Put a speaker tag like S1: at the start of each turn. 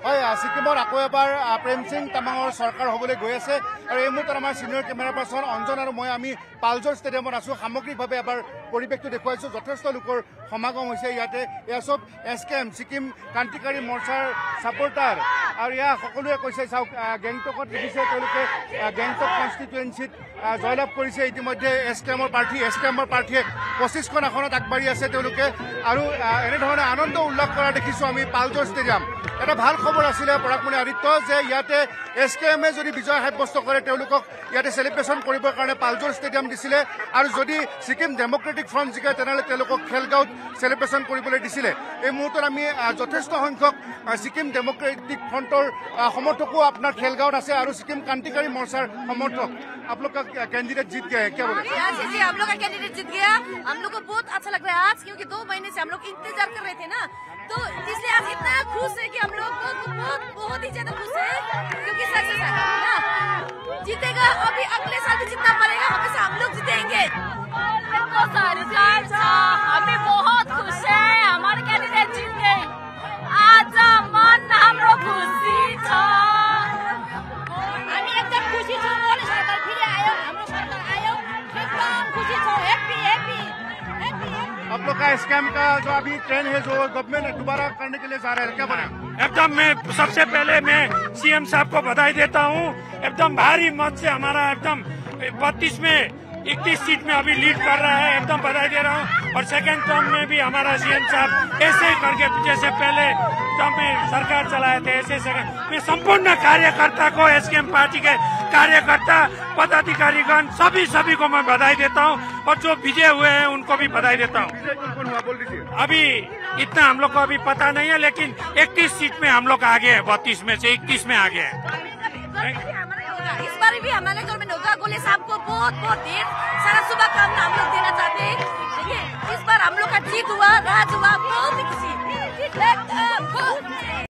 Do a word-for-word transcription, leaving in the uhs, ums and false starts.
S1: হয় ছিকিমৰ আকৌ এবাৰ প্ৰেম সিং তামাঙৰ চৰকাৰ হ'বলৈ গৈ আছে আৰু এই মুহূৰ্তত আমাৰ সিনিয়ৰ কেমেৰা পাৰ্চন অঞ্জন আৰু মই আমি পালজৰ ষ্টেডিয়ামত আছো। সামগ্ৰিকভাৱে এবাৰ পৰিৱেশটো দেখুৱাইছো, যথেষ্ট লোকৰ সমাগম হৈছে ইয়াতে। এয়া চব এছ কে এম ছিকিম ক্ৰান্তিকাৰী মৰ্চাৰ ছাপৰ্টাৰ আৰু এয়া সকলোৱে কৈছে চাওক গেংটকত দেখিছে তেওঁলোকে গেংটক কনষ্টিটুৱেঞ্চিত জয়লাভ কৰিছে ইতিমধ্যে এছ কে এমৰ প্ৰাৰ্থী। এছ কে এমৰ প্ৰাৰ্থীয়ে পঁচিছখন আসনত আগবাঢ়ি আছে তেওঁলোকে আৰু এনেধৰণে আনন্দ উল্লাস কৰা দেখিছোঁ আমি পালজৰ ষ্টেডিয়াম। এটা ভাল খবৰ আছিলে পৰাগমণি আদিত্য যে ইয়াতে এছ কে এমে যদি বিজয় সাব্যস্ত কৰে তেওঁলোকক ইয়াতে চেলিব্ৰেশ্যন কৰিবৰ কাৰণে পালজৰ ষ্টেডিয়াম দিছিলে আৰু যদি ছিকিম ডেমক্ৰেটিক ফ্ৰণ্ট জিকে তেনেহ'লে তেওঁলোকক খেলগাঁৱত চেলিব্ৰেশ্যন কৰিবলৈ দিছিলে। এই মুহূৰ্তত আমি যথেষ্ট সংখ্যক ছিকিম ডেমক্ৰেটিক ফ্ৰণ্টৰ সমৰ্থকো আপোনাৰ খেলগাঁৱত আছে আৰু ছিকিম ক্रांतिकारी मोर्चा समर्थक। आप लोग का कैंडिडेट जीत गया है, क्या बोले?
S2: जी जी हम लोग का कैंडिडेट जीत गया। हम लोग को बहुत अच्छा लग रहा है आज, क्योंकि दो महीने से हम लोग इंतजार कर रहे थे ना, तो इसलिए आज इतना खुश है कि हम लोग बहुत बहुत ही ज्यादा खुश है, क्योंकि सक्सेस है ना जीतेगा। अभी अगले साल भी जितना पड़ेगा हमेशा हम लोग जीतेंगे। हमें बहुत खुश है, हमारे कैंडिडेट जीत गए। आज मन हम लोग खुशी था, हामी एकदम खुशी छौँ। मोदी सरकार फेरि आयो, हाम्रो सरकार आयो, एकदम खुशी छौँ। Happy happy happy.
S1: आप लोग का स्कैम का जो अभी ट्रेंड है जो गवर्नमेंट दोबारा करने के लिए जा रहा है, क्या बना?
S3: एकदम मैं सबसे पहले मैं सीएम साहब को बधाई देता हूँ। एकदम भारी मत से हमारा एकदम बत्तीस में इकतीस सीट में अभी लीड कर रहा है, एकदम बधाई दे रहा हूँ। और सेकंड टर्म में भी हमारा सीएम साहब ऐसे ही करके जैसे पहले टर्म में सरकार चलाए थे ऐसे सेकंड मैं संपूर्ण कार्यकर्ता को एसकेएम पार्टी के कार्यकर्ता पदाधिकारीगण सभी सभी को मैं बधाई देता हूँ और जो विजय हुए हैं उनको भी बधाई देता हूँ। अभी इतना हम लोग को अभी पता नहीं है, लेकिन इकतीस सीट में हम लोग आगे है, बत्तीस में से इक्कीस में आगे है।
S2: इस बार भी हमारे गवर्नमेंट होगा। गोले साहब को बहुत बहुत ढेर सारा शुभकामना हम लोग देना चाहते हैं। देखिए इस बार हम लोग का जीत हुआ, राज हुआ।